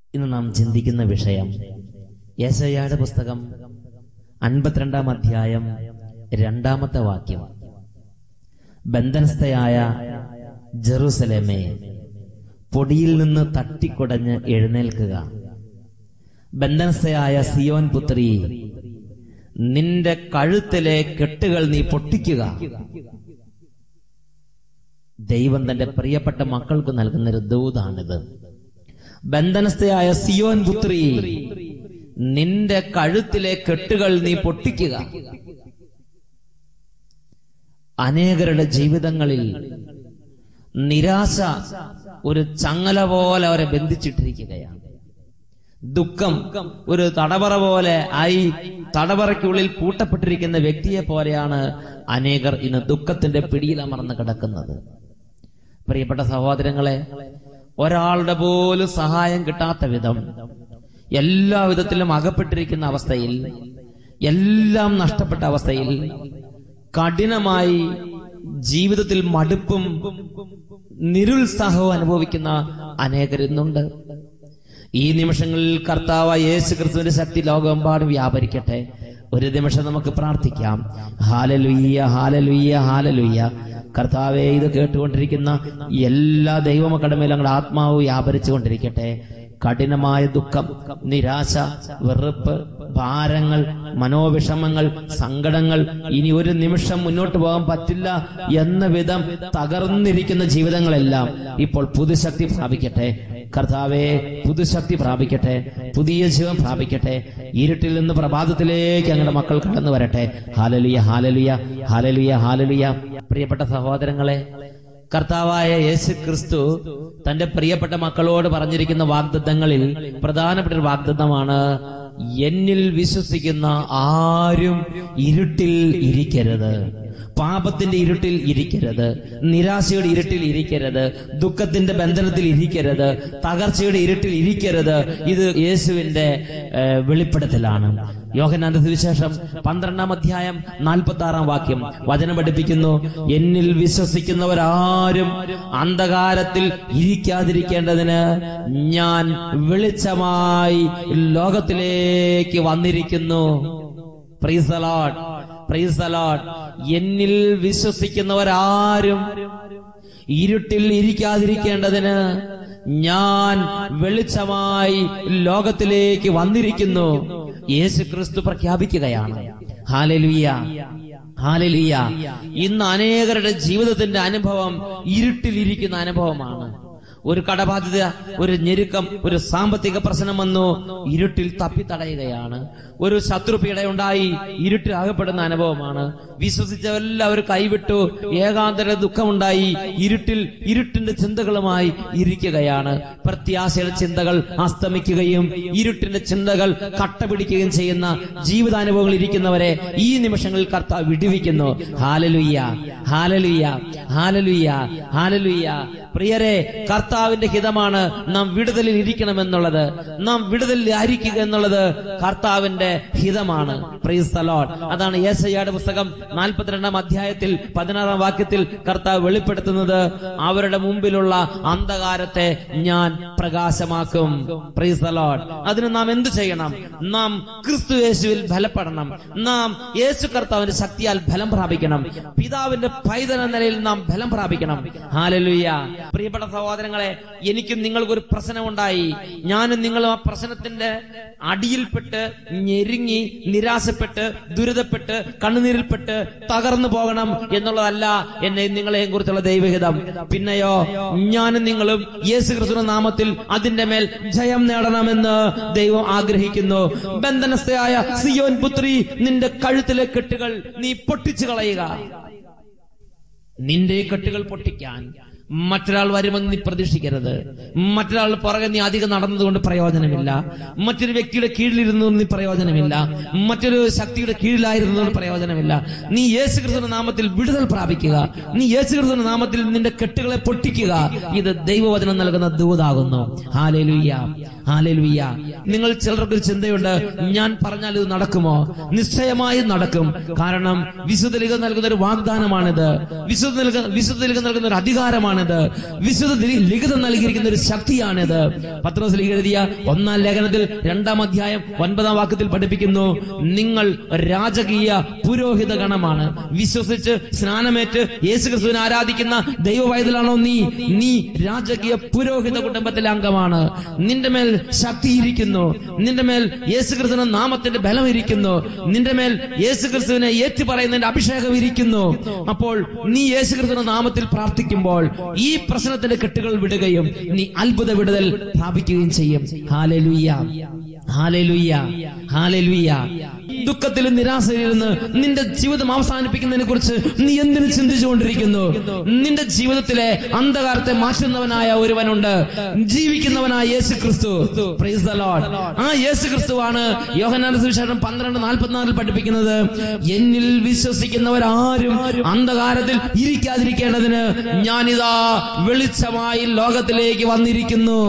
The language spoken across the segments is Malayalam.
ഇന്ന് നാം ചിന്തിക്കുന്ന വിഷയം യെശയ്യായുടെ പുസ്തകം 52-ാം അധ്യായം 2-ാമത്തെ വാക്യം. ബന്ധനസ്ഥയായ ജെറുസലേമേ, പൊടിയിൽ നിന്ന് തട്ടിക്കുടഞ്ഞ് എഴുന്നേൽക്കുക. ബന്ധനസ്ഥയായ സിയോൻ പുത്രി, നിന്റെ കഴുത്തിലെ കെട്ടുകൾ നീ പൊട്ടിക്കുക. ദൈവം തന്റെ പ്രിയപ്പെട്ട മക്കൾക്ക് നൽകുന്നൊരു ദൂതാണിത്. ബന്ധനസ്ഥയായ സിയോൻ പുത്രി, നിന്റെ കഴുത്തിലെ കെട്ടുകൾ നീ പൊട്ടിക്കുക. അനേകരുടെ ജീവിതങ്ങളിൽ നിരാശ ഒരു ചങ്ങല പോലെ അവരെ ബന്ധിച്ചിട്ടിരിക്കുകയാണ്. ദുഃഖം ഒരു തടവറ പോലെ ആയി തടവറയ്ക്കുള്ളിൽ പൂട്ടപ്പെട്ടിരിക്കുന്ന വ്യക്തിയെ പോലെയാണ് അനേകർ ഇന്ന് ദുഃഖത്തിന്റെ പിടിയിൽ അമർന്ന് കിടക്കുന്നത്. പ്രിയപ്പെട്ട സഹോദരങ്ങളെ, ഒരാളുടെ പോലും സഹായം കിട്ടാത്ത വിധം എല്ലാ വിധത്തിലും അകപ്പെട്ടിരിക്കുന്ന അവസ്ഥയിൽ, എല്ലാം നഷ്ടപ്പെട്ട അവസ്ഥയിൽ, കഠിനമായി ജീവിതത്തിൽ മടുപ്പും നിരുത്സാഹവും അനുഭവിക്കുന്ന അനേകരിന്നുണ്ട്. ഈ നിമിഷങ്ങളിൽ കർത്താവായ യേശു ക്രിസ്തുവിന്റെ ശക്തി ലോകമെമ്പാടും വ്യാപരിക്കട്ടെ. ഒരു നിമിഷം നമുക്ക് പ്രാർത്ഥിക്കാം. Hallelujah, hallelujah, hallelujah. കർത്താവേ, ഇത് കേട്ടുകൊണ്ടിരിക്കുന്ന എല്ലാ ദൈവമക്കളുടെ മേലും ഞങ്ങളുടെ ആത്മാവ് വ്യാപരിച്ചു കൊണ്ടിരിക്കട്ടെ. കഠിനമായ ദുഃഖം, നിരാശ, വെറുപ്പ്, ഭാരങ്ങൾ, മനോവിഷമങ്ങൾ, സങ്കടങ്ങൾ, ഇനി ഒരു നിമിഷം മുന്നോട്ട് പോകാൻ പറ്റില്ല എന്ന വിധം തകർന്നിരിക്കുന്ന ജീവിതങ്ങളെല്ലാം ഇപ്പോൾ പുതുശക്തി പ്രാപിക്കട്ടെ. കർത്താവേ, പുതുശക്തി പ്രാപിക്കട്ടെ, പുതിയ ജീവൻ പ്രാപിക്കട്ടെ. ഇരുട്ടിൽ നിന്ന് പ്രഭാതത്തിലേക്ക് ഞങ്ങളുടെ മക്കൾ കടന്നു വരട്ടെ. Hallelujah, hallelujah, hallelujah, hallelujah. പ്രിയപ്പെട്ട സഹോദരങ്ങളെ, കർത്താവായ യേശു ക്രിസ്തു തന്റെ പ്രിയപ്പെട്ട മക്കളോട് പറഞ്ഞിരിക്കുന്ന വാഗ്ദത്തങ്ങളിൽ പ്രധാനപ്പെട്ട ഒരു വാഗ്ദത്തമാണ്, എന്നിൽ വിശ്വസിക്കുന്ന ആരും ഇരുട്ടിൽ ഇരിക്കരുത്. പാപത്തിന്റെ ഇരുട്ടിൽ ഇരിക്കരുത്, നിരാശയുടെ ഇരുട്ടിൽ ഇരിക്കരുത്, ദുഃഖത്തിന്റെ ബന്ധനത്തിൽ ഇരിക്കരുത്, തകർച്ചയുടെ ഇരുട്ടിൽ ഇരിക്കരുത്. ഇത് യേശുവിന്റെ വെളിപ്പെടുത്തലാണ്. യോഹന്നാന്റെ സുവിശേഷം 12-ാം അധ്യായം 46-ാം വാക്യം വചനം പഠിപ്പിക്കുന്നു, എന്നിൽ വിശ്വസിക്കുന്നവരാരും അന്ധകാരത്തിൽ ഇരിക്കാതിരിക്കേണ്ടതിന് ഞാൻ വെളിച്ചമായി ലോകത്തിലേക്ക് വന്നിരിക്കുന്നു. Praise the Lord, praise the Lord. എന്നിൽ വിശ്വസിക്കുന്നവരാരും ഇരുട്ടിൽ ഇരിക്കാതിരിക്കേണ്ടതിന് ഞാൻ വെളിച്ചമായി ലോകത്തിലേക്ക് വന്നിരിക്കുന്നു. യേശു ക്രിസ്തു പ്രഖ്യാപിക്കുകയാണ്. Hallelujah, hallelujah. ഇന്ന് അനേകരുടെ ജീവിതത്തിന്റെ അനുഭവം ഇരുട്ടിലിരിക്കുന്ന അനുഭവമാണ്. ഒരു കടബാധ്യത, ഒരു ഞെരുക്കം, ഒരു സാമ്പത്തിക പ്രശ്നം വന്നു, ഇരുട്ടിൽ തപ്പിത്തടയുകയാണ്. ഒരു ശത്രുപീഡ ഉണ്ടായി, ഇരുട്ടിൽ അകപ്പെടുന്ന അനുഭവമാണ്. വിശ്വസിച്ചവരെല്ലാവരും കൈവിട്ടു, ഏകാന്തര ദുഃഖമുണ്ടായി, ഇരുട്ടിന്റെ ചിന്തകളുമായി ഇരിക്കുകയാണ്. പ്രത്യാശയുടെ ചിന്തകൾ അസ്തമിക്കുകയും ഇരുട്ടിന്റെ ചിന്തകൾ കട്ടപിടിക്കുകയും ചെയ്യുന്ന ജീവിതാനുഭവങ്ങൾ ഇരിക്കുന്നവരെ ഈ നിമിഷങ്ങളിൽ കർത്താവ് വിടുവിക്കുന്നു. Hallelujah, hallelujah, hallelujah, hallelujah. പ്രിയരെ, കർത്താവിന്റെ ഹിതമാണ് നാം വിടുതലിൽ ഇരിക്കണമെന്നുള്ളത്. നാം വിടുതലിൽ ആയിരിക്കുക എന്നുള്ളത് കർത്താവിന്റെ ഹിതമാണ്. Price the Lord. അതാണ് യെശയ്യായുടെ പുസ്തകം 42-ാം അധ്യായത്തിൽ 16-ാം വാക്യത്തിൽ കർത്താവ് വെളിപ്പെടുത്തുന്നത്, അവരുടെ മുമ്പിലുള്ള അന്ധകാരത്തെ ഞാൻ പ്രകാശമാക്കും. Price the Lord. അതിന് നാം എന്ത് ചെയ്യണം? നാം ക്രിസ്തു യേശുവിൽ ബലപ്പെടണം. നാം യേശു കർത്താവിന്റെ ശക്തിയാൽ ബലം പ്രാപിക്കണം. പിതാവിന്റെ പൈതൽ എന്ന നിലയിൽ നാം ബലം പ്രാപിക്കണം. ഹല്ലേലൂയ. പ്രിയപ്പെട്ട സഹോദരങ്ങളെ, എനിക്കും നിങ്ങൾക്കൊരു പ്രശ്നമുണ്ടായി. ഞാനും നിങ്ങളും ആ പ്രശ്നത്തിന്റെ അടിയിൽപ്പെട്ട് ഞെരുങ്ങി നിരാശപ്പെട്ട് ദുരിതപ്പെട്ട് കണ്ണുനീരിൽപ്പെട്ട് തകർന്നു പോകണം എന്നുള്ളതല്ല എന്നെയും നിങ്ങളെയും കുറിച്ചുള്ള ദൈവഹിതം. പിന്നെയോ, ഞാനും നിങ്ങളും യേശു ക്രിസ്തുവിന്റെ നാമത്തിൽ അതിന്റെ മേൽ ജയം നേടണമെന്ന് ദൈവം ആഗ്രഹിക്കുന്നു. ബന്ധനസ്ഥയായ സിയോൻ പുത്രി, നിന്റെ കഴുത്തിലെ കെട്ടുകൾ നീ പൊട്ടിച്ചു കളയുക. നിന്റെ കെട്ടുകൾ പൊട്ടിക്കാൻ മറ്റൊരാൾ വരുമെന്ന് നീ പ്രതീക്ഷിക്കരുത്. മറ്റൊരാൾ പുറകെ നീ അധികം നടന്നതുകൊണ്ട് പ്രയോജനമില്ല. മറ്റൊരു വ്യക്തിയുടെ കീഴിലിരുന്നതുകൊണ്ട് നീ പ്രയോജനമില്ല. മറ്റൊരു ശക്തിയുടെ കീഴിലായിരുന്നതുകൊണ്ട് പ്രയോജനമില്ല. നീ യേശു ക്രിസ്തുവിന്റെ നാമത്തിൽ വിടുതൽ പ്രാപിക്കുക. നീ യേശു ക്രിസ്തുവിന്റെ നാമത്തിൽ നിന്റെ കെട്ടുകളെ പൊട്ടിക്കുക. ഇത് ദൈവവചനം നൽകുന്ന ദൂതാകുന്നു. Hallelujah, hallelujah. നിങ്ങൾ ചിലർക്കൊരു ചിന്തയുണ്ട്, ഞാൻ പറഞ്ഞാൽ ഇത് നടക്കുമോ? നിശ്ചയമായും നടക്കും. കാരണം വിശുദ്ധ ലിഖിതം നൽകുന്ന ഒരു വാഗ്ദാനമാണിത്. വിശുദ്ധ ലിഖിതം നൽകുന്ന ഒരു അധികാരമാണ് മാർഗമാണിത്. വിശുദ്ധ ലിഖിതം നൽകിയിരിക്കുന്ന ഒരു ശക്തിയാണിത്. പത്രോസ് എഴുതിയ 1-ാം ലേഖനത്തിൽ 2-ാം അധ്യായം 9-ാം വാക്യത്തിൽ പഠിപ്പിക്കുന്നു, നിങ്ങൾ രാജകീയ പുരോഹിത ഗണമാണ്. വിശ്വസിച്ച് സ്നാനമേറ്റ് യേശുക്രിസ്തുവിനെ ആരാധിക്കുന്ന ദൈവവൈതലാണോ നീ രാജകീയ പുരോഹിത കുടുംബത്തിലെ അംഗമാണ്. നിന്റെ മേൽ ശക്തി ഇരിക്കുന്നു, നിന്റെ മേൽ യേശുക്രിസ്തുവിന്റെ നാമത്തിന്റെ ബലം ഇരിക്കുന്നു, നിന്റെ മേൽ യേശുക്രിസ്തുവിനെ ഏറ്റുപറയുന്നതിന്റെ അഭിഷേകം ഇരിക്കുന്നു. അപ്പോൾ നീ യേശുക്രിസ്തുവിന്റെ നാമത്തിൽ പ്രാർത്ഥിക്കുമ്പോൾ ഈ പ്രശ്നത്തിന്റെ കെട്ടുകൾ വിടുകയും നീ അത്ഭുത വിടുതൽ പ്രാപിക്കുകയും ചെയ്യും. Hallelujah, hallelujah, hallelujah. ദുഃഖത്തിലും നിരാശയിലിരുന്ന് നിന്റെ ജീവിതം അവസാനിപ്പിക്കുന്നതിനെ കുറിച്ച് നീ എന്തിനു ചിന്തിച്ചുകൊണ്ടിരിക്കുന്നു? നിന്റെ ജീവിതത്തിലെ അന്ധകാരത്തെ മാറ്റുന്നവനായ ഒരുവനുണ്ട്, ജീവിക്കുന്നവനായ യേശുക്രിസ്തു. Praise the Lord. ആ യേശുക്രിസ്തുവാണ് യോഹന്നാന്റെ സുവിശേഷം 12:44 പഠിപ്പിക്കുന്നത്, എന്നിൽ വിശ്വസിക്കുന്നവരാരും അന്ധകാരത്തിൽ ഇരിക്കാതിരിക്കേണ്ടതിന് ഞാനിതാ വെളിച്ചമായി ലോകത്തിലേക്ക് വന്നിരിക്കുന്നു.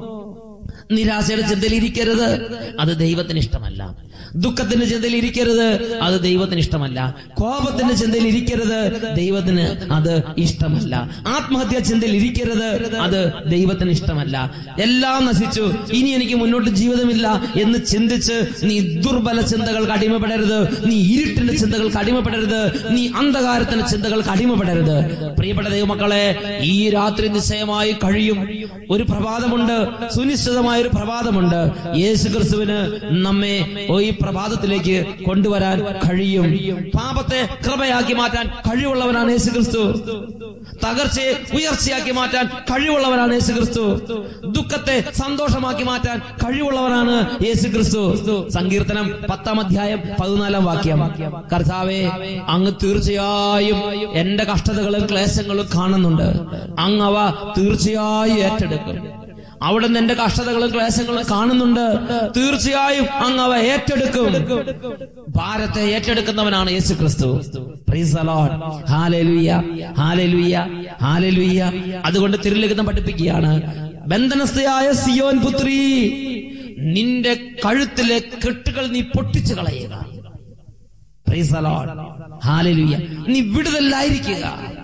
നിരാശയുടെ ചിന്തയിൽ ഇരിക്കരുത്, അത് ദൈവത്തിന് ഇഷ്ടമല്ല. ദുഃഖത്തിന്റെ ചിന്തയിൽ ഇരിക്കരുത്, അത് ദൈവത്തിന് ഇഷ്ടമല്ല. കോപത്തിന്റെ ചിന്തയിൽ ഇരിക്കരുത്, ദൈവത്തിന് അത് ഇഷ്ടമല്ല. ആത്മഹത്യാ ചിന്തയിൽ ഇരിക്കരുത്, അത് ദൈവത്തിന് ഇഷ്ടമല്ല. എല്ലാം നശിച്ചു, ഇനി എനിക്ക് മുന്നോട്ട് ജീവിതമില്ല എന്ന് ചിന്തിച്ച് നീ ദുർബല ചിന്തകൾക്ക് അടിമപ്പെടരുത്, നീ ഇരുട്ടിന്റെ ചിന്തകൾക്ക് അടിമപ്പെടരുത്, നീ അന്ധകാരത്തിന്റെ ചിന്തകൾക്ക് അടിമപ്പെടരുത്. പ്രിയപ്പെട്ട ദൈവമക്കളെ, ഈ രാത്രി നിശ്ചയമായി കഴിയും. ഒരു പ്രഭാതമുണ്ട്, സുനിശ്ചിതമായ ഒരു പ്രഭാതമുണ്ട്. യേശുക്രിസ്തുവിന് നമ്മെ ഈ പ്രഭാതത്തിലേക്ക് കൊണ്ടുവരാൻ കഴിയും. പാപത്തെ കൃപയാക്കി മാറ്റാൻ കഴിവുള്ളവനാണ് യേശുക്രിസ്തു. തകർച്ചയെ ഉയർച്ചയാക്കി മാറ്റാൻ കഴിവുള്ളവനാണ് യേശുക്രിസ്തു. ദുഃഖത്തെ സന്തോഷമാക്കി മാറ്റാൻ കഴിവുള്ളവനാണ് യേശുക്രിസ്തു. സങ്കീർത്തനം 10-ാം അധ്യായം 14-ാം വാക്യം, കർത്താവേ, അങ്ങ് തീർച്ചയായും എന്റെ കഷ്ടതകളും ക്ലേശങ്ങളും കാണുന്നുണ്ട്, അങ്ങ് അവ തീർച്ചയായും ഏറ്റെടുക്കും. അവിടുന്ന് എന്റെ കഷ്ടതകളും ക്ലേശങ്ങളും കാണുന്നുണ്ട്, തീർച്ചയായും അങ്ങ് അവ ഏറ്റെടുക്കും. ഭാരത്തെ ഏറ്റെടുക്കുന്നവനാണ് യേശുക്രിസ്തു. Praise the Lord. Hallelujah, hallelujah, hallelujah. അതുകൊണ്ട് തിരുലിഖിതം പഠിപ്പിക്കുകയാണ്, ബന്ധനസ്ഥയായ സിയോൻ പുത്രി, നിന്റെ കഴുത്തിലെ കെട്ടുകൾ നീ പൊട്ടിച്ചു കളയുക. Praise the Lord. ഹല്ലേലൂയ. നീ വിടുതലായിരിക്കുക,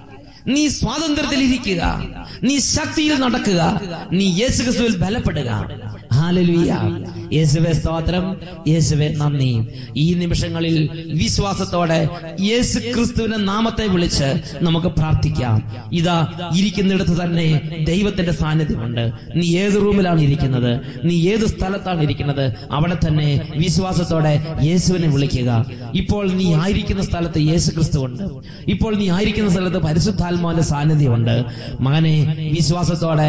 നീ സ്വാതന്ത്ര്യത്തിൽ ഇരിക്കുക, നീ ശക്തിയിൽ നടക്കുക, നീ യേശുക്രിസ്തുവിൽ ബലപ്പെടുക. ഹല്ലേലൂയ. യേശുവേ സ്തോത്രം, യേശുവേ നന്ദി. ഈ നിമിഷങ്ങളിൽ വിശ്വാസത്തോടെ യേശുക്രിസ്തുവിന്റെ നാമത്തെ വിളിച്ച് നമുക്ക് പ്രാർത്ഥിക്കാം. ഇതാ ഇരിക്കുന്നിടത്ത് തന്നെ ദൈവത്തിന്റെ സാന്നിധ്യമുണ്ട്. നീ ഏത് റൂമിലാണ് ഇരിക്കുന്നത്, നീ ഏത് സ്ഥലത്താണ് ഇരിക്കുന്നത്, അവിടെ തന്നെ വിശ്വാസത്തോടെ യേശുവിനെ വിളിക്കുക. ഇപ്പോൾ നീ ആയിരിക്കുന്ന സ്ഥലത്ത് യേശുക്രിസ്തു ഉണ്ട്. ഇപ്പോൾ നീ ആയിരിക്കുന്ന സ്ഥലത്ത് പരിശുദ്ധാത്മാവിന്റെ സാന്നിധ്യമുണ്ട്. മകനെ, വിശ്വാസത്തോടെ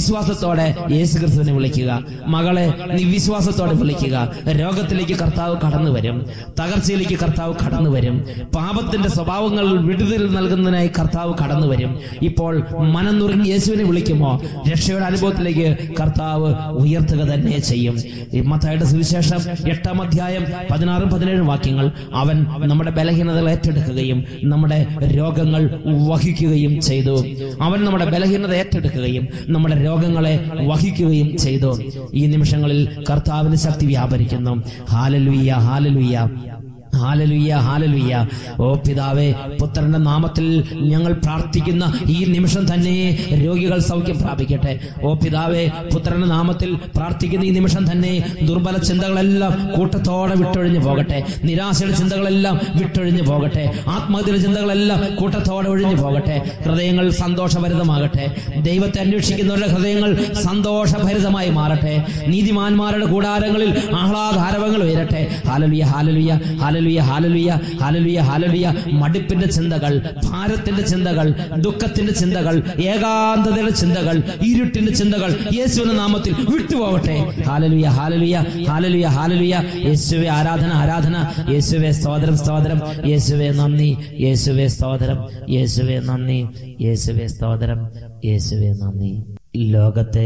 യേശുക്രിസ്തുവിനെ വിളിക്കുക. മകളെ, നീ വിശ്വാസത്തോടെ വിളിക്കുക. രോഗത്തിലേക്ക് കർത്താവ് കടന്നു വരും, തകർച്ചയിലേക്ക് കർത്താവ് കടന്നു വരും, പാപത്തിന്റെ സ്വഭാവങ്ങൾ വിടുതൽ നൽകുന്നതിനായി കർത്താവ് കടന്നു വരും. ഇപ്പോൾ മനം നുറുങ്ങി യേശുവിനെ വിളിക്കുമോ, രക്ഷയുടെ അനുഭവത്തിലേക്ക് കർത്താവ് ഉയർത്തുക തന്നെ ചെയ്യും. മത്തായിയുടെ സുവിശേഷം 8-ാം അധ്യായം 16-17 വാക്യങ്ങൾ, അവൻ നമ്മുടെ ബലഹീനതകൾ ഏറ്റെടുക്കുകയും നമ്മുടെ രോഗങ്ങൾ വഹിക്കുകയും ചെയ്തു. അവൻ നമ്മുടെ ബലഹീനത ഏറ്റെടുക്കുകയും നമ്മുടെ രോഗങ്ങളെ വഹിക്കുകയും ചെയ്തു. ഈ നിമിഷങ്ങളിൽ കർത്താവിന് ശക്തി വ്യാപരിക്കുന്നു. Hallelujah, hallelujah, hallelujah, hallelujah. ഓ പിതാവേ, പുത്രന്റെ നാമത്തിൽ ഞങ്ങൾ പ്രാർത്ഥിക്കുന്ന ഈ നിമിഷം തന്നെ രോഗികൾ സൗഖ്യം പ്രാപിക്കട്ടെ. ഓ പിതാവേ, പുത്രന്റെ നാമത്തിൽ പ്രാർത്ഥിക്കുന്ന ഈ നിമിഷം തന്നെ ദുർബല ചിന്തകളെല്ലാം കൂട്ടത്തോടെ വിട്ടൊഴിഞ്ഞു പോകട്ടെ. നിരാശയുടെ ചിന്തകളെല്ലാം വിട്ടൊഴിഞ്ഞു പോകട്ടെ. ആത്മഹത്യയുടെ ചിന്തകളെല്ലാം കൂട്ടത്തോടെ ഒഴിഞ്ഞു പോകട്ടെ. ഹൃദയങ്ങൾ സന്തോഷഭരിതമാകട്ടെ. ദൈവത്തെ അന്വേഷിക്കുന്നവരുടെ ഹൃദയങ്ങൾ സന്തോഷഭരിതമായി മാറട്ടെ. നീതിമാന്മാരുടെ കൂടാരങ്ങളിൽ ആഹ്ലാദാരവങ്ങൾ ഉയരട്ടെ. Hallelujah, hallelujah, hallelujah, hallelujah, hallelujah, hallelujah. മടുപ്പിന്റെ ചിന്തകൾ, ഭാരത്തിന്റെ ചിന്തകൾ, ദുഃഖത്തിന്റെ ചിന്തകൾ, ഏകാന്തതയുടെ ചിന്തകൾ, ഇരുട്ടിന്റെ ചിന്തകൾ യേശുവിന്റെ നാമത്തിൽ വിട്ടുപോകട്ടെ. Hallelujah, hallelujah, hallelujah, hallelujah. യേശുവേ ആരാധന, ആരാധന. യേശുവേ സ്തോത്രം, സ്തോത്രം. യേശുവേ നന്ദി, യേശുവേ സ്തോത്രം. യേശുവേ നന്ദി, യേശുവേ സ്തോത്രം. യേശുവേ നന്ദി. ലോകത്തെ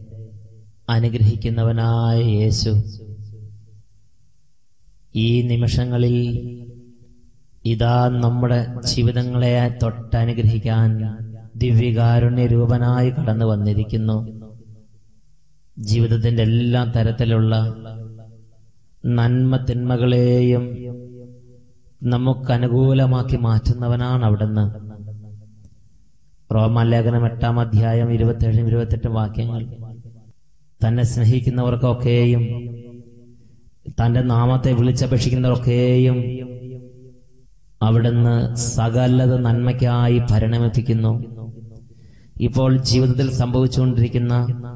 അനുഗ്രഹിക്കുന്നവനായ യേശു ഈ നിമിഷങ്ങളിൽ ഇതാ നമ്മുടെ ജീവിതങ്ങളെ തൊട്ടനുഗ്രഹിക്കാൻ ദിവ്യകാരുണ്യ രൂപനായി കടന്നു വന്നിരിക്കുന്നു. ജീവിതത്തിന്റെ എല്ലാ തരത്തിലുള്ള നന്മ തിന്മകളെയും നമുക്ക് അനുകൂലമാക്കി മാറ്റുന്നവനാണ് അവിടുന്ന്. റോമാലേഖനം 8-ാം അധ്യായം 27-28 വാക്യങ്ങൾ. തന്നെ സ്നേഹിക്കുന്നവർക്കൊക്കെയും തന്റെ നാമത്തെ വിളിച്ചപേക്ഷിക്കുന്നവർക്കൊക്കെയും അവിടുന്ന് സകലത നന്മയ്ക്കായി പരിണമിപ്പിക്കുന്നു. ഇപ്പോൾ ജീവിതത്തിൽ സംഭവിച്ചുകൊണ്ടിരിക്കുന്ന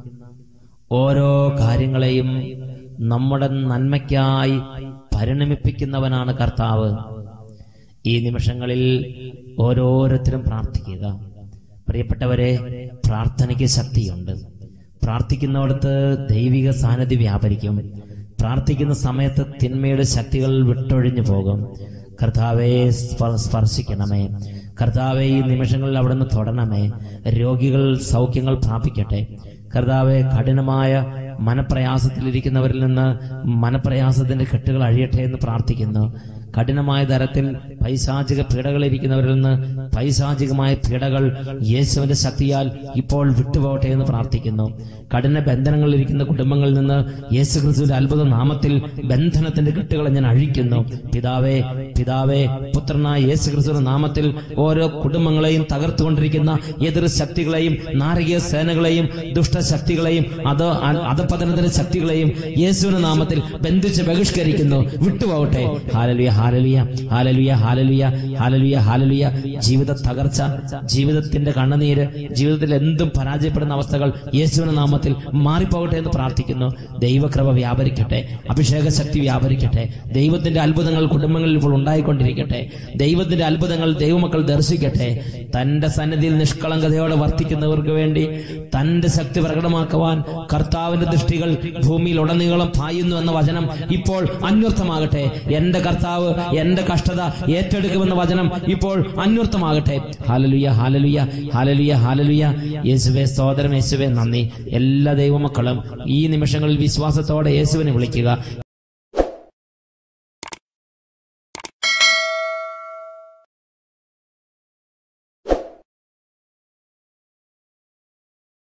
ഓരോ കാര്യങ്ങളെയും നമ്മുടെ നന്മയ്ക്കായി പരിണമിപ്പിക്കുന്നവനാണ് കർത്താവ്. ഈ നിമിഷങ്ങളിൽ ഓരോരുത്തരും പ്രാർത്ഥിക്കുക. പ്രിയപ്പെട്ടവരെ, പ്രാർത്ഥനയ്ക്ക് ശക്തിയുണ്ട്. പ്രാർത്ഥിക്കുന്നിടത്ത് ദൈവിക സാന്നിധ്യം വ്യാപരിക്കും. പ്രാർത്ഥിക്കുന്ന സമയത്ത് തിന്മയുടെ ശക്തികൾ വിട്ടൊഴിഞ്ഞു പോകും. കർത്താവെ സ്പർശിക്കണമേ. കർത്താവെ ഈ നിമിഷങ്ങളിൽ അവിടുന്ന് തൊടണമേ. രോഗികൾ സൗഖ്യങ്ങൾ പ്രാപിക്കട്ടെ. കർത്താവെ കഠിനമായ മനപ്രയാസത്തിലിരിക്കുന്നവരിൽ നിന്ന് മനപ്രയാസത്തിന്റെ കെട്ടുകൾ അഴിയട്ടെ എന്ന് പ്രാർത്ഥിക്കുന്നു. കഠിനമായ തരത്തിൽ പൈശാചിക പീഡകളിരിക്കുന്നവരിൽ നിന്ന് പൈശാചികമായ പീഡകൾ യേശുവിന്റെ ശക്തിയാൽ ഇപ്പോൾ വിട്ടുപോകട്ടെ എന്ന് പ്രാർത്ഥിക്കുന്നു. കഠിന ബന്ധനങ്ങളിലിരിക്കുന്ന കുടുംബങ്ങളിൽ നിന്ന് യേശു ക്രിസ്തുവിന്റെ അത്ഭുത നാമത്തിൽ ബന്ധനത്തിന്റെ കെട്ടുകളെ ഞാൻ അഴിക്കുന്നു. പിതാവേ പുത്രനായ യേശു ക്രിസ്തുവിന്റെ നാമത്തിൽ ഓരോ കുടുംബങ്ങളെയും തകർത്തുകൊണ്ടിരിക്കുന്ന എതിർ ശക്തികളെയും നാരകീയ സേനകളെയും ദുഷ്ടശക്തികളെയും അധപതനത്തിന്റെ ശക്തികളെയും യേശുവിന്റെ നാമത്തിൽ ബന്ധിച്ച് ബഹിഷ്കരിക്കുന്നു. വിട്ടുപോകട്ടെ. Hallelujah, hallelujah, hallelujah, hallelujah, hallelujah, ഹല്ലേലൂയ. ജീവിത തകർച്ച, ജീവിതത്തിന്റെ കണ്ണുനീര്, ജീവിതത്തിൽ എന്തും പരാജയപ്പെടുന്ന അവസ്ഥകൾ യേശുവിന്റെ നാമത്തിൽ മാറിപ്പോകട്ടെ എന്ന് പ്രാർത്ഥിക്കുന്നു. ദൈവകൃപ വ്യാപരിക്കട്ടെ. അഭിഷേക ശക്തി വ്യാപരിക്കട്ടെ. ദൈവത്തിന്റെ അത്ഭുതങ്ങൾ കുടുംബങ്ങളിൽ ഇപ്പോൾ ഉണ്ടായിക്കൊണ്ടിരിക്കട്ടെ. ദൈവത്തിന്റെ അത്ഭുതങ്ങൾ ദൈവമക്കൾ ദർശിക്കട്ടെ. തന്റെ സന്നിധിയിൽ നിഷ്കളങ്കതയോടെ വർത്തിക്കുന്നവർക്ക് വേണ്ടി തന്റെ ശക്തി പ്രകടമാക്കുവാൻ കർത്താവിന്റെ ദൃഷ്ടികൾ ഭൂമിയിൽ ഉടനീളം പായുന്നു എന്ന വചനം ഇപ്പോൾ അന്വർത്ഥമാകട്ടെ. എന്റെ കർത്താവ് എന്റെ കഷ്ടത ഏറ്റെടുക്കുമെന്ന വചനം ഇപ്പോൾ അന്വർത്ഥമാകട്ടെ. ഹല്ലേലൂയ, ഹല്ലേലൂയ, ഹല്ലേലൂയ, ഹല്ലേലൂയ. യേശുവേ സ്തോത്രം, യേശുവേ നന്ദി. എല്ലാ ദൈവമക്കളും ഈ നിമിഷങ്ങളിൽ വിശ്വാസത്തോടെ യേശുവിനെ വിളിക്കുക.